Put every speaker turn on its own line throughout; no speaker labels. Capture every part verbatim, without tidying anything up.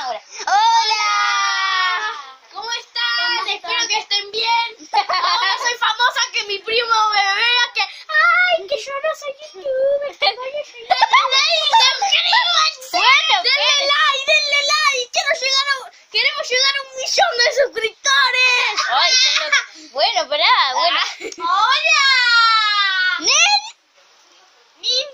Hola. ¡Hola!
¿Cómo están? Espero que estén bien. Ahora soy famosa que mi primo me vea que... ¡Ay, que yo no soy youtuber! ¡Denle
Bueno,
like! ¡Denle like! ¡Quiero llegar a... ¡Queremos llegar a un millón de suscriptores!
Ay, son los- bueno, pará, bueno.
¡Hola!
¡Nen!
¡Min!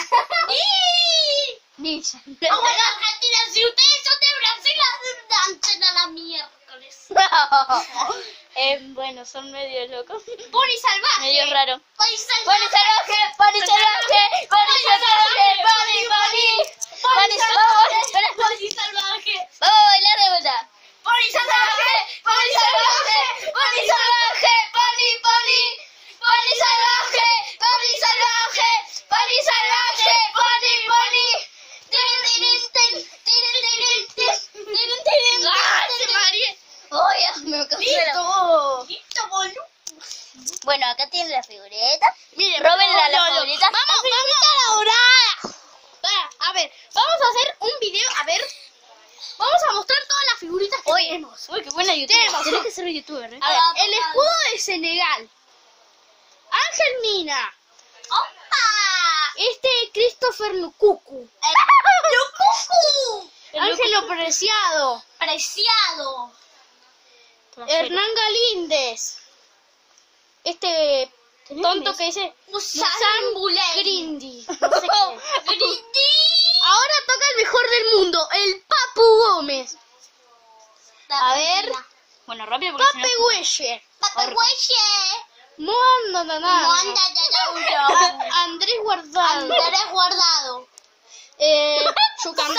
Ninja.
Hola, Argentina, si ustedes son de Brasil, dancen a la miércoles.
eh, bueno, son medio locos.
Pony salvaje.
Medio raro.
Pony salvaje.
¡Pony salvaje! ¡Pony salvaje! ¡Pony salvaje! ¡Pony, pony! ¡Pony salvaje! Espera,
Pony salvaje.
vamos a bailar de vuelta.
Pony salvaje.
¡Pony salvaje! ¡Pony salvaje! ¡Pony, pony! ¡Pony salvaje! ¡Pony salvaje! ¡Pony salvaje! ¡Pony, pony! ¡Tin, tin, tin! ¡Tin, tin, tin! ¡Tin, tin,
¡Ah,
tin!
se mareé!
¡Ay, me cansé!
¡Listo! ¡Listo, boludo!
Bueno, acá tienen las figuritas.
Miren,
Róbenle a las
no, no, no.
figuritas.
Vamos, vamos ahora. Para, a ver, vamos a hacer un video, a ver. Vamos a mostrar todas las figuritas que
Oye,
tenemos.
uy, qué buena youtuber.
Tenemos.
Tenés que ser youtuber, ¿eh?
A ver, el escudo de Senegal. Ángel Mina.
¡Opa!
Este Christopher Lukuku.
¡Lukuku!
Ángelo Preciado.
Preciado.
Hernán Galíndez. Este tonto que dice
Usan
Grindi. No sé qué. Ahora toca el mejor del mundo, el Papu Gómez. A ver.
Bueno, rápido porque si no-
Pape Güelle.
Pape Güelle.
Moanda Naná.
Moanda Yayauyo.
Andrés Guardado.
Andrés Guardado.
Eh, Chucanté.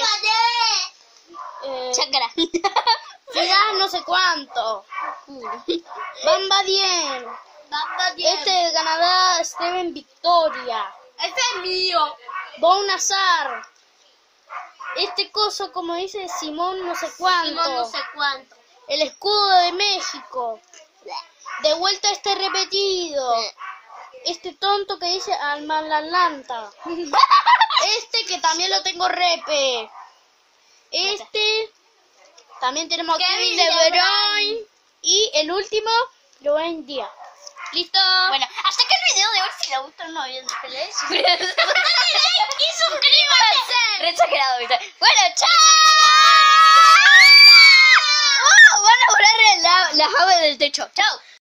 Eh,
Chakra.
Ciudad no sé cuánto. Bamba Dien. Este de Canadá, Steven Victoria.
Este es mío.
Bon Nazar. Este coso, como dice Simón no sé cuánto.
Simón no sé cuánto.
El escudo de México. De vuelta este repetido. Este tonto que dice Almalalanta. Este que también lo tengo repe. Este. También tenemos a Kevin
Kevin
De
De
Bruyne. Y el último, Rubén Díaz. ¿Listo?
Bueno, hasta que el video de hoy, si le gustó, no olviden darle like.
Y suscríbanse.
Re exagerado, ¿viste? Bueno, chao. Oh, van a volar la- las aves del techo. Chao.